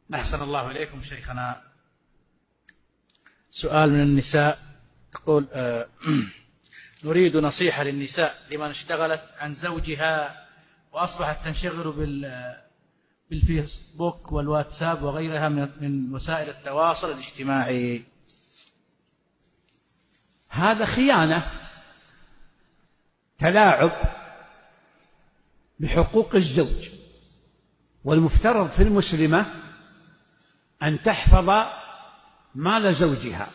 أحسن الله إليكم شيخنا. سؤال من النساء تقول نريد نصيحة للنساء لمن اشتغلت عن زوجها وأصبحت تنشغل بالفيسبوك والواتساب وغيرها من وسائل التواصل الاجتماعي. هذا خيانة، تلاعب بحقوق الزوج، والمفترض في المسلمة أن تحفظ مال زوجها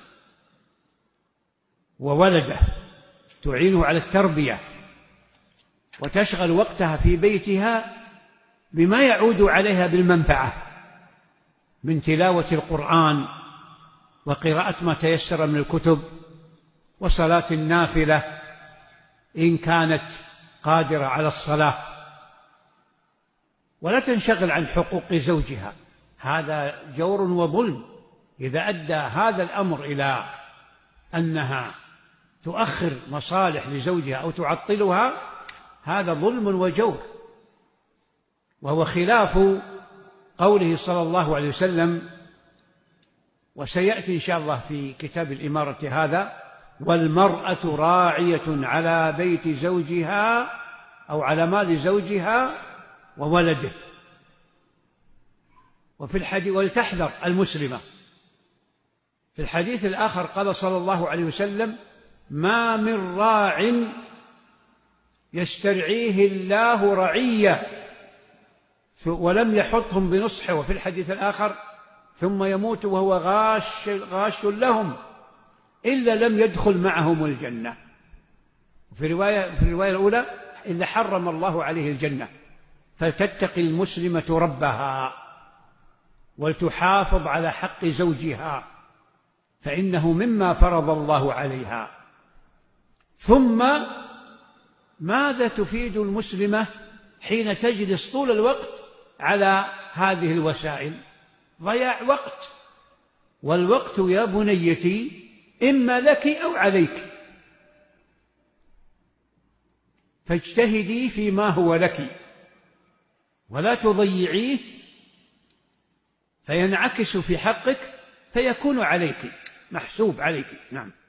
وولده، تعينه على التربية، وتشغل وقتها في بيتها بما يعود عليها بالمنفعة من تلاوة القرآن وقراءة ما تيسر من الكتب وصلاة النافلة إن كانت قادرة على الصلاة، ولا تنشغل عن حقوق زوجها. هذا جور وظلم. إذا أدى هذا الأمر إلى أنها تؤخر مصالح لزوجها أو تعطلها، هذا ظلم وجور، وهو خلاف قوله صلى الله عليه وسلم، وسيأتي إن شاء الله في كتاب الإمارة هذا: والمرأة راعية على بيت زوجها أو على مال زوجها وولده. وفي الحديث: ولتحذر المسلمة. في الحديث الآخر قال صلى الله عليه وسلم: ما من راع يسترعيه الله رعية ولم يحطهم بنصحه، وفي الحديث الآخر: ثم يموت وهو غاش لهم إلا لم يدخل معهم الجنة. في الرواية الأولى: إلا حرم الله عليه الجنة. فلتتقي المسلمة ربها ولتحافظ على حق زوجها، فإنه مما فرض الله عليها. ثم ماذا تفيد المسلمة حين تجلس طول الوقت على هذه الوسائل؟ ضياع وقت، والوقت يا بنيتي إما لك أو عليك، فاجتهدي فيما هو لك ولا تضيعيه فينعكس في حقك فيكون عليك، محسوب عليك. نعم.